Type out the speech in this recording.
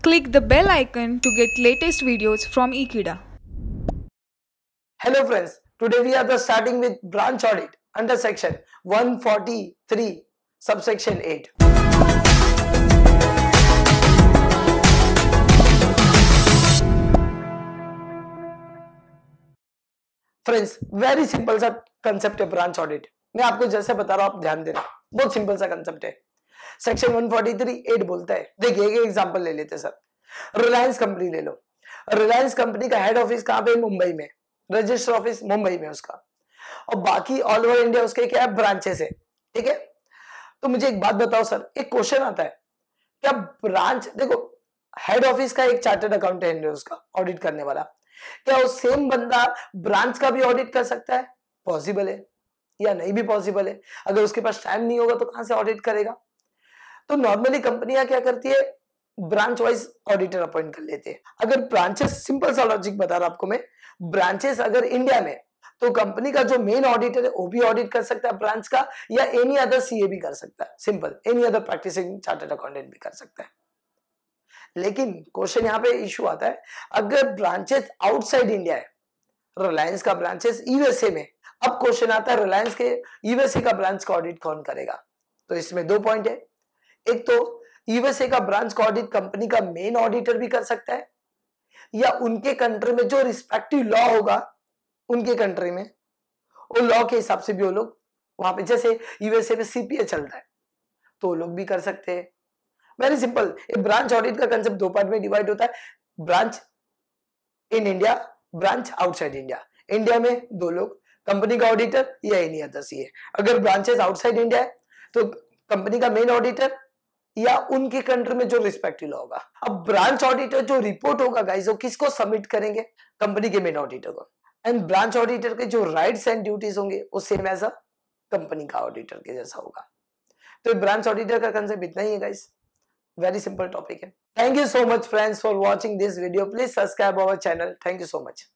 Click the bell icon to get latest videos from Ekeeda. Hello friends, today we are starting with branch audit under section 143 subsection 8. Friends very simple सा concept है branch audit. मैं आपको जैसे बता रहा हूं आप ध्यान देना, बहुत सिंपल सा कंसेप्ट है। सेक्शन 143(8) बोलता है, देखिए एक एग्जांपल ले लेते सर, रिलायंस कंपनी ले लो। रिलायंस कंपनी का हेड ऑफिस कहां पे? मुंबई में, रजिस्टर ऑफिस मुंबई में उसका, और बाकी ऑल ओवर इंडिया उसके क्या है? ब्रांचेस है। ठीक है, तो मुझे एक बात बताओ सर, एक क्वेश्चन आता है, क्या ब्रांच, देखो हेड ऑफिस का एक चार्टर्ड अकाउंटेंट है उसका ऑडिट करने वाला, क्या वो सेम बंदा ब्रांच का भी ऑडिट कर सकता है? पॉसिबल है या नहीं भी पॉसिबल है? अगर उसके पास टाइम नहीं होगा तो कहां से ऑडिट करेगा? तो नॉर्मली कंपनियां क्या करती है, ब्रांच वाइज ऑडिटर अपॉइंट कर लेते हैं। अगर ब्रांचेस, सिंपल सा लॉजिक बता रहा आपको मैं, ब्रांचेस अगर इंडिया में, तो कंपनी का जो मेन ऑडिटर है वो भी ऑडिट कर सकता है ब्रांच का, या एनी अदर सीए भी कर सकता है, simple, any other practising chartered accountant भी कर सकता है। लेकिन क्वेश्चन यहाँ पे इशू आता है, अगर ब्रांचेस आउटसाइड इंडिया है, रिलायंस का ब्रांचेस यूएसए में, अब क्वेश्चन आता है रिलायंस के यूएसए का ब्रांच का ऑडिट कौन करेगा? तो इसमें दो पॉइंट है, एक तो यूएसए का ब्रांच का ऑडिट कंपनी का मेन ऑडिटर भी कर सकता है, या उनके कंट्री में जो रिस्पेक्टिव लॉ होगा उनके कंट्री में, वो लॉ के हिसाब से भी वो लोग वहां पे, जैसे यूएसए में सीपीए चलता है तो वो लोग भी कर सकते हैं। वेरी सिंपल, ब्रांच ऑडिट का कंसेप्ट दो पार्ट में डिवाइड होता है, branch in India, branch outside India. India में दो लोग, कंपनी का ऑडिटर या एनी अदर सीए। अगर ब्रांचेस आउटसाइड इंडिया है तो कंपनी का मेन ऑडिटर या उनके कंट्री में जो रिस्पेक्टिव लॉ होगा। अब ब्रांच ऑडिटर जो रिपोर्ट होगा गाइस, वो किसको सबमिट करेंगे? कंपनी के मेन ऑडिटर को। एंड ब्रांच ऑडिटर के जो राइट्स एंड ड्यूटीज होंगे वो सेम एज अ कंपनी का ऑडिटर के जैसा होगा। तो ब्रांच ऑडिटर का कंसेप्ट इतना ही है गाइस, वेरी सिंपल टॉपिक है। Thank you so much friends for watching this video. Please subscribe our channel. Thank you so much.